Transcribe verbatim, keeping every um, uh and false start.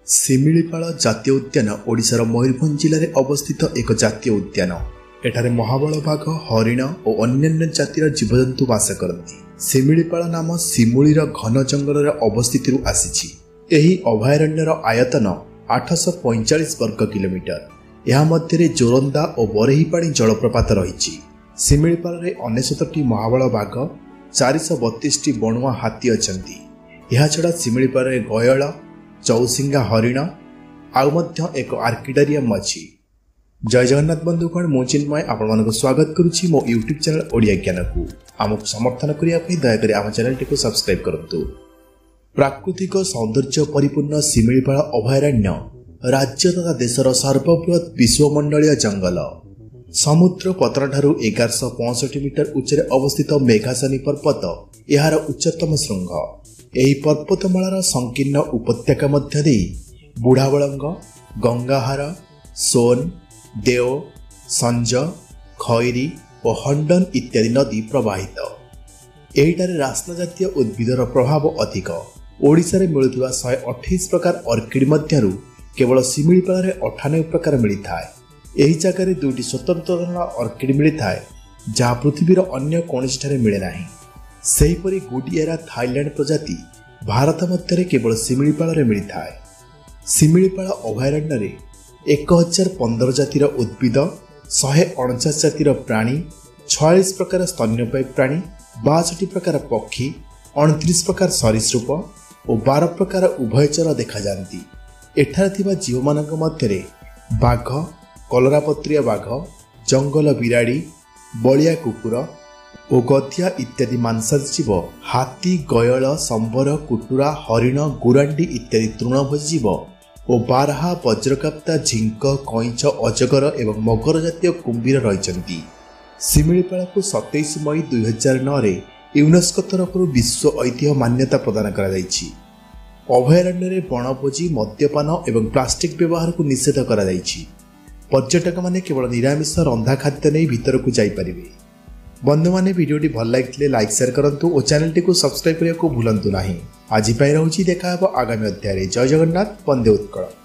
सिमिलिपाल जातीय उद्यान ओडिशार मयूरभंज जिले में अवस्थित एक जातीय उद्यान। एठारे महाबल बाघ, हरिण और अन्य जातिर जीवजंतु बास करती। सिमिलिपाल नाम सिमुलीर घन जंगल अवस्थित आसी। एही अभयारण्यर आयतन आठश पैंचाश वर्ग किलोमीटर। यह मध्य जोरंदा और बरेहीपाणी जलप्रपात रही। सिमिलिपाल में अनेशतटी महाबल बाघ, चारिश बतीस टी बणुआ हाथी अच्छा। यह छड़ा सिमिलिपाल में गयळ, चौसिंगा हरिण आउ एक आर्किटेरियम अच्छी। जय जगन्नाथ बंधुगण, मु चिन्मय आपण स्वागत करुच्ची मो यूट्यूब चैनल ओडिया ज्ञान को। आमको समर्थन करने दयाकोरी आम चैनल टी सब्सक्राइब करंतु। प्राकृतिक सौंदर्य परिपूर्ण सिमिलिपाल अभयारण्य राज्य तथा देशर सर्वबृहत विश्वमंडलीय जंगल। समुद्र पतन ठारू एगारश पैंसठ मीटर उच्चरे अवस्थित मेघासनी पर्वत यार उच्चतम श्रृंग। एही पर्वतमालार संकीर्ण उपत्यका मध्य दे बुढ़ाबलंग, गंगाहार, सोन, देव, संज, खैरी और हंडन इत्यादि नदी प्रवाहित। एहिटारे रास्ना जातीय उद्भिदर प्रभाव अधिक। ओडिशा रे मिलुथिबा शहे अठाईस प्रकार अर्किड मध्यरु केवल सिमिलिपाल रे अठानबे प्रकार मिलिथाय। एही जगह दुईटी स्वतंत्र धৰণৰ अर्किड मिलिथाय जहाँ पृथ्वीर अन्य कौनसी ठारे मिले नाही। सेहीपरि गुडियारा थाईलैंड प्रजाति भारत मध्य केवल सिमिलिपाल रे मिलिथाय। सिमिलिपाल अभयारण्य रे एक हजार पंदर जातिर उद्भिद, शहे अणचाश जातिर प्राणी, छयालीस प्रकार स्तन्यपायी प्राणी, बासठ प्रकार पक्षी, अणतीस प्रकार सरीसृप और बारह प्रकार उभयचर देखा जाती। एठारे थिबा जीव मानक मध्य बाघ, कलरापत्रिया बाघ, जंगल बिराड़ी, बलिया कुकुर और गधिया इत्यादि मांसाहारी जीव, हाथी, गयळ, संबर, कुटुरा, हरिण, गुरांडी इत्यादि तृणभोजी जीव और बारहा, वज्रकाप्ता, झिंक, कईंच, अजगर एवं मगर जातीय कुंभीर रही। सिमिलिपाल को सतैश मई दुई हजार नौ रे यूनेस्को तरफ विश्व ऐतिह्य मान्यता प्रदान करा जायछि। अभयारण्य रे वनभोजी, मद्यपान एवं प्लास्टिक व्यवहार को निषेध करा जायछि। पर्यटक माने केवल निरामिष रंधा खाद्य नहीं भीतर को जाई परिबे। बंधु माने वीडियोटी भल लागिथिले लाइक शेयर करंतु और चैनल टी को सब्सक्राइब करने को भूलंतु नहीं। आज पाई रहूची देखा आगामी अध्याय। जय जगन्नाथ, वंदे उत्कल।